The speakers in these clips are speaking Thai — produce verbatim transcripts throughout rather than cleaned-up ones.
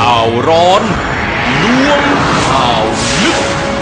ข่าวร้อนล้วงข่าวลึก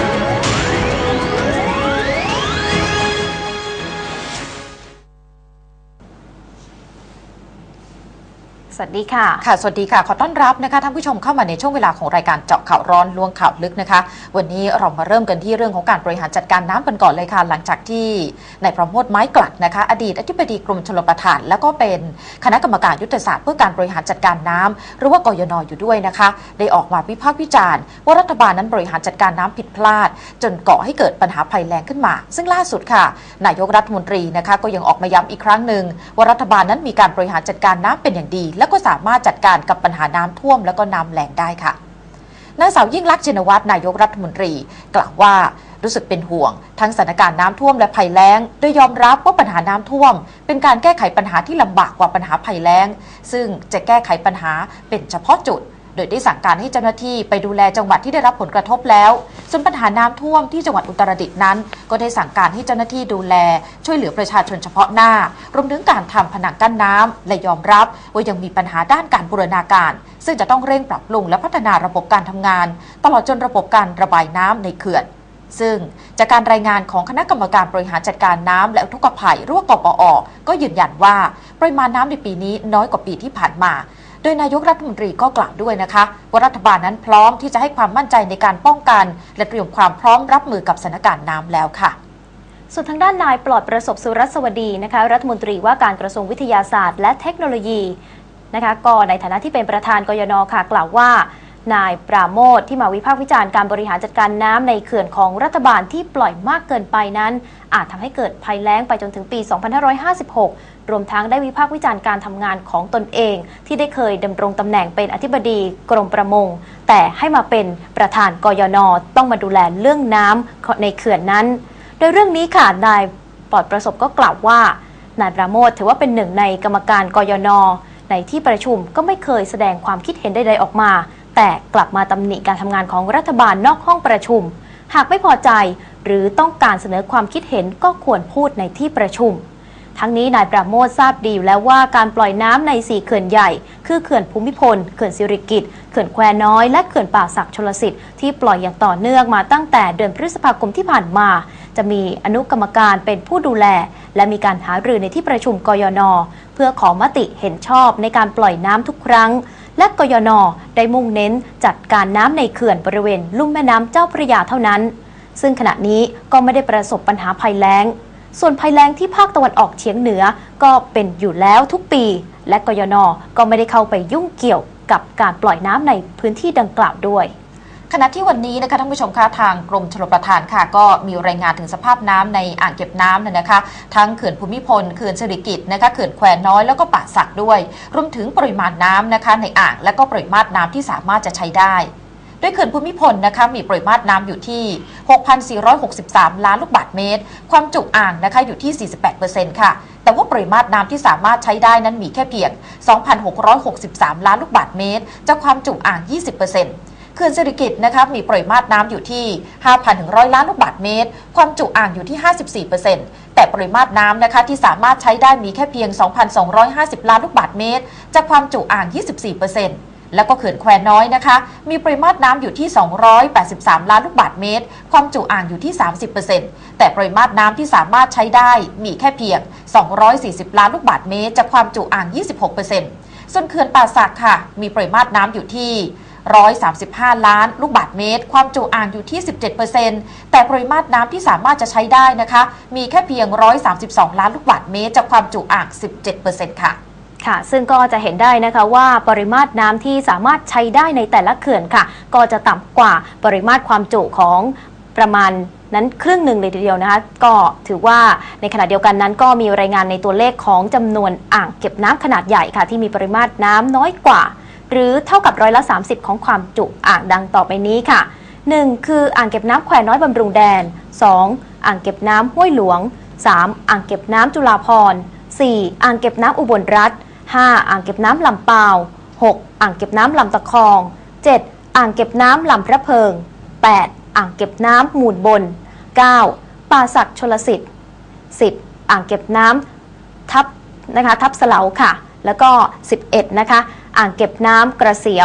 สวัสดีค่ะค่ะสวัสดีค่ะขอต้อนรับนะคะท่านผู้ชมเข้ามาในช่วงเวลาของรายการเจาะข่าวร้อนล้วงข่าวลึกนะคะวันนี้เรามาเริ่มกันที่เรื่องของการบริหารจัดการน้ำกันก่อนเลยค่ะหลังจากที่นายประโมทไม้กลัดนะคะอดีตอธิบดีกรมชลประทานแล้วก็เป็นคณะกรรมการยุทธศาสตร์เพื่อการบริหารจัดการน้ำหรือว่ากยน.อยู่ด้วยนะคะได้ออกมาวิพากษ์วิจารณ์ว่ารัฐบาลนั้นบริหารจัดการน้ำผิดพลาดจนก่อให้เกิดปัญหาภัยแล้งขึ้นมาซึ่งล่าสุดค่ะนายกรัฐมนตรีนะคะก็ยังออกมาย้ำอีกครั้งหนึ่งว่ารัฐบาลนั้นมีการบริหารจัดการน้ำเป็นอย่างดีและก็สามารถจัดการกับปัญหาน้ำท่วมและก็น้ำแล้งได้ค่ะนางสาวยิ่งลักษณ์ชินวัตรนายกรัฐมนตรีกล่าวว่ารู้สึกเป็นห่วงทั้งสถานการณ์น้ำท่วมและภัยแล้งโดยยอมรับว่าปัญหาน้ำท่วมเป็นการแก้ไขปัญหาที่ลำบากกว่าปัญหาภัยแล้งซึ่งจะแก้ไขปัญหาเป็นเฉพาะจุดโดยได้สั่งการให้เจ้าหน้าที่ไปดูแลจังหวัดที่ได้รับผลกระทบแล้วส่วนปัญหาน้ำท่วมที่จังหวัดอุตรดิตถ์นั้นก็ได้สั่งการให้เจ้าหน้าที่ดูแลช่วยเหลือประชาชนเฉพาะหน้ารวมถึงการทำผนังกั้นน้ำและยอมรับว่ายังมีปัญหาด้านการบูรณาการซึ่งจะต้องเร่งปรับปรุงและพัฒนาระบบการทำงานตลอดจนระบบการระบายน้ำในเขื่อนซึ่งจากการรายงานของคณะกรรมการบริหารจัดการน้ำและอุทกภัยหรือว่ากปอ.ก็ยืนยันว่าปริมาณน้ำในปีนี้น้อยกว่าปีที่ผ่านมาโดยนายกรัฐมนตรีก็กล่าวด้วยนะคะว่ารัฐบาลนั้นพร้อมที่จะให้ความมั่นใจในการป้องกันและเตรียมความพร้อมรับมือกับสถานการณ์น้ำแล้วค่ะส่วนทางด้านนายปลอดประสบสุรสวัสดีนะคะรัฐมนตรีว่าการกระทรวงวิทยาศาสตร์และเทคโนโลยีนะคะก็ในฐานะที่เป็นประธานกยน.ค่ะกล่าวว่านายปราโมทย์ที่มาวิพากษ์วิจารณ์การบริหารจัดการน้ำในเขื่อนของรัฐบาลที่ปล่อยมากเกินไปนั้นอาจทำให้เกิดภัยแล้งไปจนถึงปี สองพันห้าร้อยห้าสิบหก รวมทั้งได้วิพากษ์วิจารณ์การทำงานของตนเองที่ได้เคยดำรงตำแหน่งเป็นอธิบดีกรมประมงแต่ให้มาเป็นประธานกยน.ต้องมาดูแลเรื่องน้ำในเขื่อนนั้นโดยเรื่องนี้ค่ะนายปลอดประสบก็กล่าวว่านายปราโมทย์ถือว่าเป็นหนึ่งในกรรมการกยน.ในที่ประชุมก็ไม่เคยแสดงความคิดเห็นใดๆออกมาแต่กลับมาตำหนิการทำงานของรัฐบาลนอกห้องประชุมหากไม่พอใจหรือต้องการเสนอความคิดเห็นก็ควรพูดในที่ประชุมทั้งนี้นายปราโมทย์ทราบดีอยู่แล้วว่าการปล่อยน้ำในสี่เขื่อนใหญ่คือเขื่อนภูมิพลเขื่อนสิริกิติ์เขื่อนแควน้อยและเขื่อนป่าสักชลสิทธิ์ที่ปล่อยอย่างต่อเนื่องมาตั้งแต่เดือนพฤษภาคมที่ผ่านมาจะมีอนุกรรมการเป็นผู้ดูแลและมีการหารือในที่ประชุมกยน.เพื่อขอมติเห็นชอบในการปล่อยน้ำทุกครั้งและกยน.ได้มุ่งเน้นจัดการน้ำในเขื่อนบริเวณลุ่มแม่น้ำเจ้าพระยาเท่านั้นซึ่งขณะนี้ก็ไม่ได้ประสบปัญหาภัยแล้งส่วนภัยแล้งที่ภาคตะวันออกเฉียงเหนือก็เป็นอยู่แล้วทุกปีและกยน.ก็ไม่ได้เข้าไปยุ่งเกี่ยวกับการปล่อยน้ำในพื้นที่ดังกล่าวด้วยขณะที่วันนี้นะคะท่านผู้ชมคะทางกรมชลประทานค่ะก็มีรายงานถึงสภาพน้ำในอ่างเก็บน้ำนะคะทั้งเขื่อนภูมิพลเขื่อนสิริกิติ์นะคะเขื่อนแควน้อยแล้วก็ป่าสักด้วยรวมถึงปริมาณน้ำนะคะในอ่างและก็ปริมาณน้ำที่สามารถจะใช้ได้โดยเขื่อนภูมิพลนะคะมีปริมาณน้ำอยู่ที่ หกพันสี่ร้อยหกสิบสาม ล้านลูกบาศก์เมตรความจุอ่างนะคะอยู่ที่ สี่สิบแปดเปอร์เซ็นต์ ค่ะแต่ว่าปริมาณน้ำที่สามารถใช้ได้นั้นมีแค่เพียง สองพันหกร้อยหกสิบสาม ล้านลูกบาศก์เมตรจากความจุอ่าง ยี่สิบเปอร์เซ็นต์เขื่อนสิริกิติ์นะคะมีปริมาณน้ำอยู่ที่ ห้าพันหนึ่งร้อย ล้านลูกบาศก์เมตรความจุอ่างอยู่ที่ ห้าสิบสี่เปอร์เซ็นต์ แต่ปริมาณน้ำนะคะที่สามารถใช้ได้มีแค่เพียง สองพันสองร้อยห้าสิบ ล้านลูกบาศก์เมตรจากความจุอ่าง ยี่สิบสี่เปอร์เซ็นต์ แล้วก็เขื่อนแควน้อยนะคะมีปริมาณน้ำอยู่ที่ สองร้อยแปดสิบสาม ล้านลูกบาศก์เมตรความจุอ่างอยู่ที่ สามสิบเปอร์เซ็นต์ แต่ปริมาณน้ำที่สามารถใช้ได้มีแค่เพียง สองร้อยสี่สิบ ล้านลูกบาศก์เมตรจากความจุอ่าง ยี่สิบหกเปอร์เซ็นต์ ส่วนเขื่อนป่าสักค่ะมีปริมาณน้ำอยู่ที่หนึ่งร้อยสามสิบห้า ล้านลูกบาศก์เมตรความจุอ่างอยู่ที่ สิบเจ็ดเปอร์เซ็นต์ แต่ปริมาณน้ำที่สามารถจะใช้ได้นะคะมีแค่เพียงหนึ่งร้อยสามสิบสอง ล้านลูกบาศก์เมตรจากความจุอ่าง สิบเจ็ดเปอร์เซ็นต์ ค่ะค่ะซึ่งก็จะเห็นได้นะคะว่าปริมาตรน้ำที่สามารถใช้ได้ในแต่ละเขื่อนค่ะก็จะต่ำกว่าปริมาตรความจุของประมาณนั้นครึ่งหนึ่งเลยทีเดียวนะคะก็ถือว่าในขณะเดียวกันนั้นก็มีรายงานในตัวเลขของจำนวนอ่างเก็บน้ำขนาดใหญ่ค่ะที่มีปริมาตรน้ำน้อยกว่าหรือเท่ากับร้อยละสามสิบของความจุอ่างดังต่อไปนี้ค่ะหนึ่งคืออ่างเก็บน้ำแควน้อยบำรุงแดนสองอ่างเก็บน้ำห้วยหลวงสามอ่างเก็บน้ำจุฬาภรณ์สี่อ่างเก็บน้ำอุบลรัฐห้าอ่างเก็บน้ำลำปาวหกอ่างเก็บน้ำลำตะคองเจ็ดอ่างเก็บน้ำลำพระเพิงแปดอ่างเก็บน้ำมูลบนเก้าป่าสักชลสิทธิ์สิบอ่างเก็บน้ำทับนะคะทับเสลาค่ะแล้วก็สิบเอ็ดนะคะอ่างเก็บน้ำกระเสียว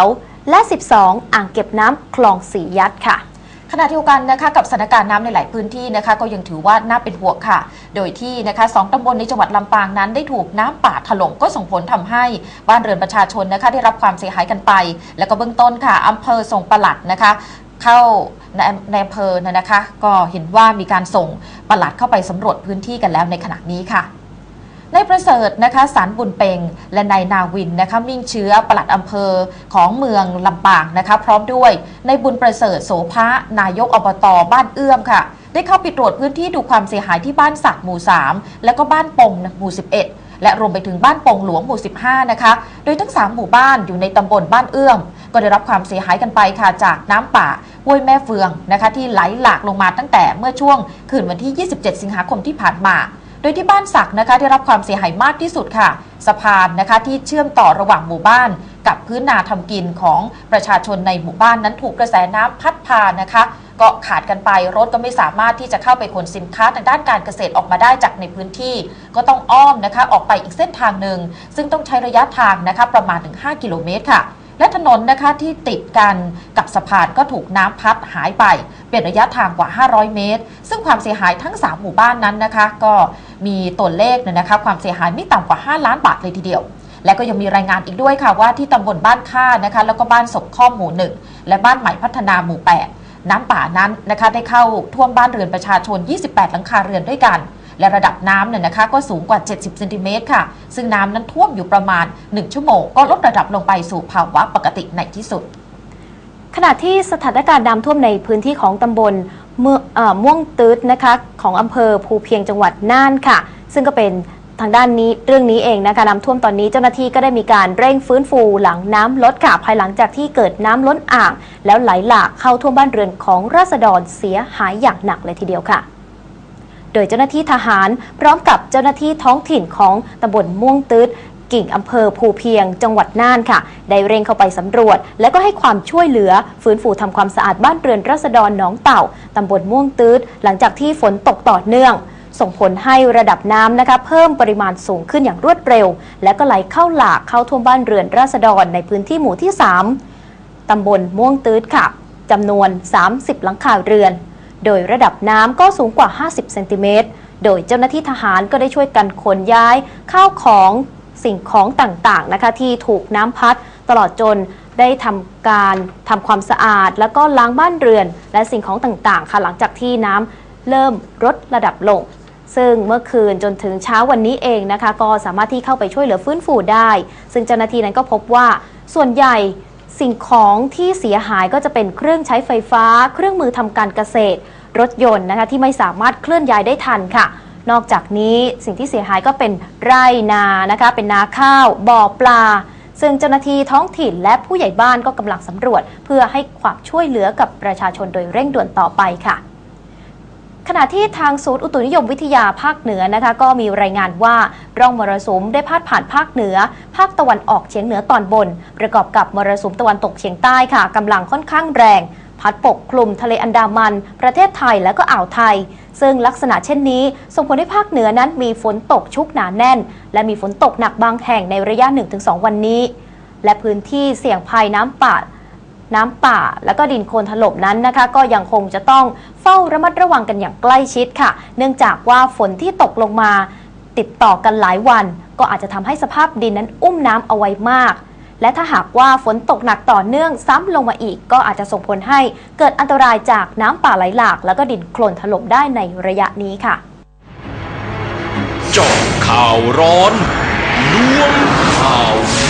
และสิบสองอ่างเก็บน้ำคลองสียัดค่ะขณะเดียวกันนะคะกับสถานการณ์น้ำในหลายพื้นที่นะคะก็ยังถือว่าน่าเป็นห่วงค่ะโดยที่นะคะสองตำบลในจังหวัดลำปางนั้นได้ถูกน้ำป่าถล่มก็ส่งผลทำให้บ้านเรือนประชาชนนะคะได้รับความเสียหายกันไปแล้วก็เบื้องต้นค่ะอำเภอส่งปลัดนะคะเข้าในในอำเภอนะคะก็เห็นว่ามีการส่งปลัดเข้าไปสำรวจพื้นที่กันแล้วในขณะนี้ค่ะนายประเสริฐนะคะสารบุญเปงและนายนาวินนะคะมิ่งเชื้อปลัดอำเภอของเมืองลำปางนะคะพร้อมด้วยนายบุญประเสริฐโสภะนายกอบต.บ้านเอื้อมค่ะได้เข้าไปตรวจพื้นที่ดูความเสียหายที่บ้านสักหมู่สามและก็บ้านปงหมู่สิบเอ็ดและรวมไปถึงบ้านปงหลวงหมู่สิบห้านะคะโดยทั้งสามหมู่บ้านอยู่ในตำบลบ้านเอื้อมก็ได้รับความเสียหายกันไปค่ะจากน้ำป่าห้วยแม่เฟืองนะคะที่ไหลหลากลงมาตั้งแต่เมื่อช่วงคืนวันที่ยี่สิบเจ็ดสิงหาคมที่ผ่านมาโดยที่บ้านสักนะคะได้รับความเสียหายมากที่สุดค่ะสะพานนะคะที่เชื่อมต่อระหว่างหมู่บ้านกับพื้นนาทำกินของประชาชนในหมู่บ้านนั้นถูกกระแสน้ำพัดพานะคะก็ขาดกันไปรถก็ไม่สามารถที่จะเข้าไปขนสินค้าทางด้านการเกษตรออกมาได้จากในพื้นที่ก็ต้องอ้อมนะคะออกไปอีกเส้นทางหนึ่งซึ่งต้องใช้ระยะทางนะคะประมาณถึงห้ากิโลเมตรค่ะและถนนนะคะที่ติดกันกับสะพานก็ถูกน้ำพัดหายไปเป็นระยะทางกว่าห้าร้อยเมตรซึ่งความเสียหายทั้งสามหมู่บ้านนั้นนะคะก็มีตัวเลขเนี่ยนะคะความเสียหายไม่ต่ำกว่าห้าล้านบาทเลยทีเดียวและก็ยังมีรายงานอีกด้วยค่ะว่าที่ตำบลบ้านค่านะคะแล้วก็บ้านศพข้อหมู่หนึ่งและบ้านใหม่พัฒนาหมู่แปดน้ำป่านั้นนะคะได้เข้าท่วมบ้านเรือนประชาชนยี่สิบแปดหลังคาเรือนด้วยกันและระดับน้ำเนี่ยนะคะก็สูงกว่าเจ็ดสิบเซนติเมตรค่ะซึ่งน้ำนั้นท่วมอยู่ประมาณหนึ่งชั่วโมงก็ลดระดับลงไปสู่ภาวะปกติในที่สุดขณะที่สถานการณ์น้ำท่วมในพื้นที่ของตำบลม่วงตืดนะคะของอำเภอภูเพียงจังหวัดน่านค่ะซึ่งก็เป็นทางด้านนี้เรื่องนี้เองนะคะน้ำท่วมตอนนี้เจ้าหน้าที่ก็ได้มีการเร่งฟื้นฟูหลังน้ำลดค่ะภายหลังจากที่เกิดน้ำล้นอ่างแล้วไหลหลากเข้าท่วมบ้านเรือนของราษฎรเสียหายอย่างหนักเลยทีเดียวค่ะโดยเจ้าหน้าที่ทหารพร้อมกับเจ้าหน้าที่ท้องถิ่นของตำบลม่วงตืดกิ่งอำเภอภูเพียงจังหวัดน่านค่ะได้เร่งเข้าไปสำรวจและก็ให้ความช่วยเหลือฟื้นฟูทำความสะอาดบ้านเรือนราษฎรหนองเต่าตำบลม่วงตืดหลังจากที่ฝนตกต่อเนื่องส่งผลให้ระดับน้ำนะคะเพิ่มปริมาณสูงขึ้นอย่างรวดเร็วและก็ไหลเข้าหลากเข้าท่วมบ้านเรือนราษฎรในพื้นที่หมู่ที่สามตำบลม่วงตืดค่ะจำนวนสามสิบหลังคาเรือนโดยระดับน้ำก็สูงกว่าห้าสิบเซนติเมตรโดยเจ้าหน้าที่ทหารก็ได้ช่วยกันขนย้ายข้าวของสิ่งของต่างๆนะคะที่ถูกน้ำพัดตลอดจนได้ทำการทำความสะอาดแล้วก็ล้างบ้านเรือนและสิ่งของต่างๆค่ะหลังจากที่น้ำเริ่มลดระดับลงซึ่งเมื่อคืนจนถึงเช้าวันนี้เองนะคะก็สามารถที่เข้าไปช่วยเหลือฟื้นฟูได้ซึ่งเจ้าหน้าที่นั้นก็พบว่าส่วนใหญ่สิ่งของที่เสียหายก็จะเป็นเครื่องใช้ไฟฟ้าเครื่องมือทำการเกษตรรถยนต์นะคะที่ไม่สามารถเคลื่อนย้ายได้ทันค่ะนอกจากนี้สิ่งที่เสียหายก็เป็นไร่นานะคะเป็นนาข้าวบ่อปลาซึ่งเจ้าหน้าที่ท้องถิ่นและผู้ใหญ่บ้านก็กำลังสำรวจเพื่อให้ความช่วยเหลือกับประชาชนโดยเร่งด่วนต่อไปค่ะขณะที่ทางศูนย์อุตุนิยมวิทยาภาคเหนือนะคะก็มีรายงานว่าร่องมรสุมได้พาดผ่านภาคเหนือภาคตะวันออกเฉียงเหนือตอนบนประกอบกับมรสุมตะวันตกเฉียงใต้ค่ะกำลังค่อนข้างแรงพัดปกคลุมทะเลอันดามันประเทศไทยและก็อ่าวไทยซึ่งลักษณะเช่นนี้ส่งผลให้ภาคเหนือนั้นมีฝนตกชุกหนาแน่นและมีฝนตกหนักบางแห่งในระยะ หนึ่งถึงสอง วันนี้และพื้นที่เสี่ยงภัยน้ำป่าน้ำป่าและก็ดินโคลนถล่มนั้นนะคะก็ยังคงจะต้องเฝ้าระมัดระวังกันอย่างใกล้ชิดค่ะเนื่องจากว่าฝนที่ตกลงมาติดต่อกันหลายวันก็อาจจะทำให้สภาพดินนั้นอุ้มน้ำเอาไว้มากและถ้าหากว่าฝนตกหนักต่อเนื่องซ้ำลงมาอีกก็อาจจะส่งผลให้เกิดอันตรายจากน้ำป่าไหลหลากแล้วก็ดินโคลนถล่มได้ในระยะนี้ค่ะเจาะข่าวร้อนล้วงข่าว